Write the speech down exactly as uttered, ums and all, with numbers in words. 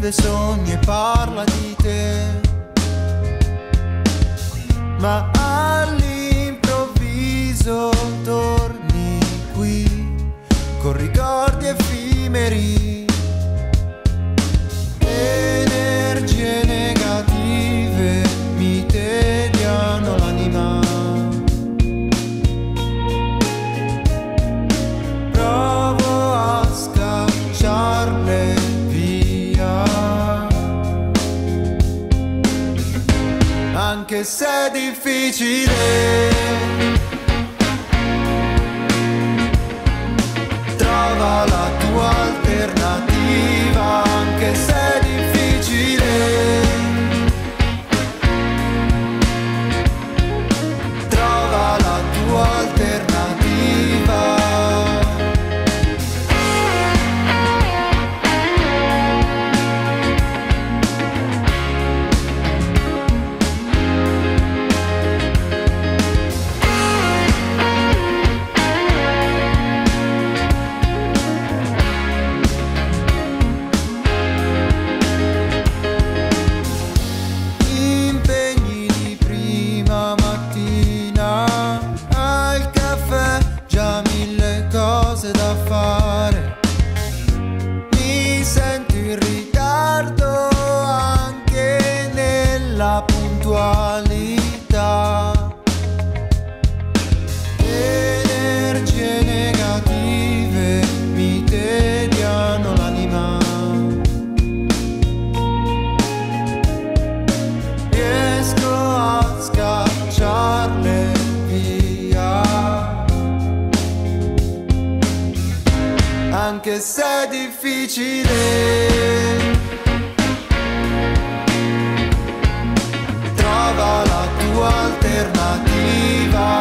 dei sogni e parla di te, ma all'improvviso torni qui con ricordi effimeri, energie negative mi tediano l'anima. Provo a scacciarle via, anche se è difficile. Trova la tua alternativa, anche se è difficile. Trova la tua alternativa. Energie negative mi tediano l'anima. Riesco a scacciarle via, anche se è difficile. Trova la tua alternativa,